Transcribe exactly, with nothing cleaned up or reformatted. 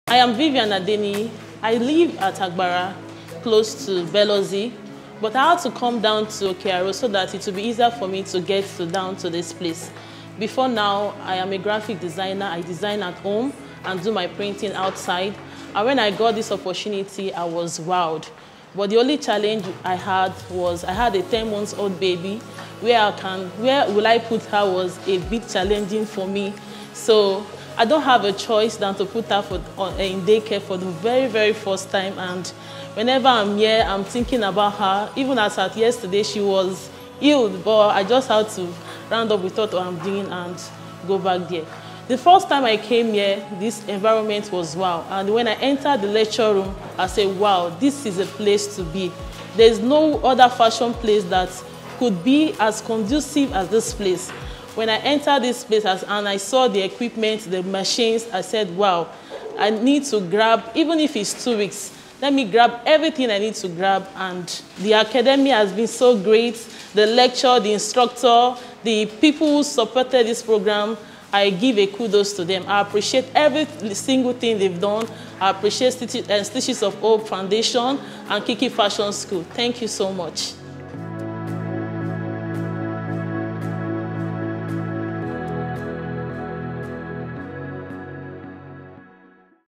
I am Vivian Adeniyi. I live at Agbara, close to Belozi, but I had to come down to Okearo so that it would be easier for me to get to down to this place. Before now, I am a graphic designer. I design at home and do my printing outside. And when I got this opportunity, I was wowed. But the only challenge I had was I had a ten months old baby. Where I can, where will I put her was a bit challenging for me. So I don't have a choice than to put her for, on, in daycare for the very, very first time. And whenever I'm here, I'm thinking about her. Even as at yesterday, she was ill, but I just had to round up with what I'm doing and go back there. The first time I came here, this environment was wow. And when I entered the lecture room, I said, wow, this is a place to be. There's no other fashion place that could be as conducive as this place. When I entered this place and I saw the equipment, the machines, I said, wow, I need to grab, even if it's two weeks, let me grab everything I need to grab. And the academy has been so great. The lecture, the instructor, the people who supported this program, I give a kudos to them. I appreciate every single thing they've done. I appreciate Stitches of Hope Foundation and KIKI Fashion School. Thank you so much.